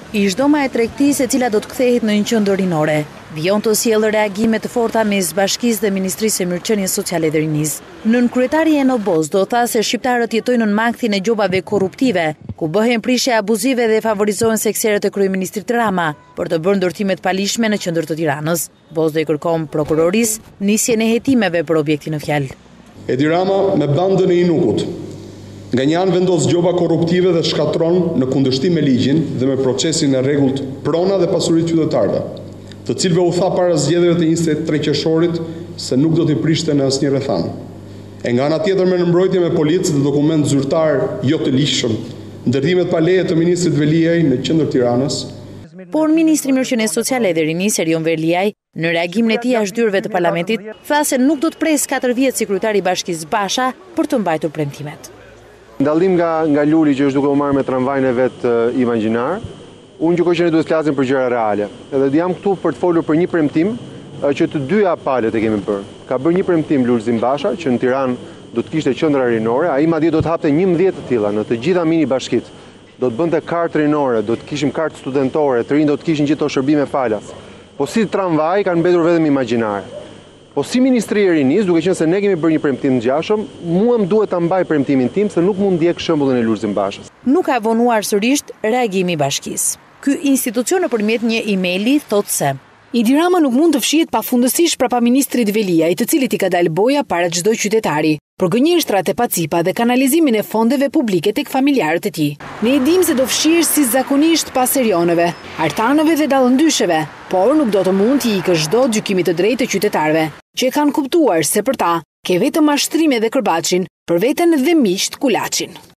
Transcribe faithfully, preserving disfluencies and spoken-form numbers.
Ish Dhoma e Tregëtisë, e cila do të kthehet në një qëndër rinore. Vijonë të sjellë reagime të forta mes Bashkisë dhe Ministrisë e Mirëqenies Sociale dhe Rinisë. Nënkryetari Enno Bozdo tha se shqiptarët jetojnë në makthin e gjobave korruptive, ku bëhen prishje abuzive dhe favorizohen seksierët e kryeministrit Rama për të bërë ndërtimet palishme në qëndër të Tiranës. Bozdo i kërkon prokurorisë nisjen e hetimeve për objektin në fjalë. Edi Rama me bandën e inukut. Nga një anë vendos gjoba korruptive dhe shkatron në kundërshtim me ligjin dhe me procesin e rregullt prona dhe pasuritë qytetarëve, të cilëve u tha para zgjedhjeve të njëzet e tre qershorit se nuk do t'i prishte në asnjë rrethan. E nga ana tjetër me mbrojtje me policë dhe dokument zyrtar jo të ligjshëm, ndërtimet pa leje të ministrit Veliaj në qendër Tiranës. Por ministri i Mirëqenies Sociale dhe Rinisë Veliaj, në reagimin e tij ashtyrëve të parlamentit, tha se nuk do të presë katër vjet si kryetari i Bashkisë Basha për të mbajtur premtimet. Ndallim nga, nga luli që është duke u marrë me tramvajin e vetë uh, imagjinar, unë gjykoj që ne duhet të flasim për gjëra reale. Edhe jam këtu për të folur për një premtim uh, që të dyja palët e kemi bërë. Ka bërë një premtim Lulzim Basha që në Tiranë do të kishte qendra rinore, ai madje do të hapte njëmbëdhjetë të tilla në të gjitha mini bashkitë. Do të bënte kartë rinore, do të kishim kartë studentore, të rinj do të kishin gjithë ato shërbime falas. Po si tramvaj kanë mbetur vetëm imagjinare. Po si Ministri i Rinisë, duke qenë se ne kemi bërë një premtim të ngjashëm, mua më duhet ta mbaj premtimin tim se nuk mund ndjek shembullin e Lulzim Bashës. Nuk ka vonuar sërish reagimi i Bashkisë. Ky institucion nëpërmjet një emaili thotë se Edi Rama nuk mund të fshihet pafundësisht prapa ministrit Veliaj, të cilit i ka dalë boja para çdo qytetari, për gënjeshtrat e pacipa dhe kanalizimin e fondeve publike tek familjarët e tij. Ne e dimë se do fshihesh si zakonisht pas serioneve, artanëve dhe dallëndysheve, por nuk do të mund t'i ikësh çdo gjykimi të drejtë të qytetarëve, që e kanë kuptuar se për ta ke vetëm mashtrime dhe kërbaçin, për veten dhe miqt kulaçin.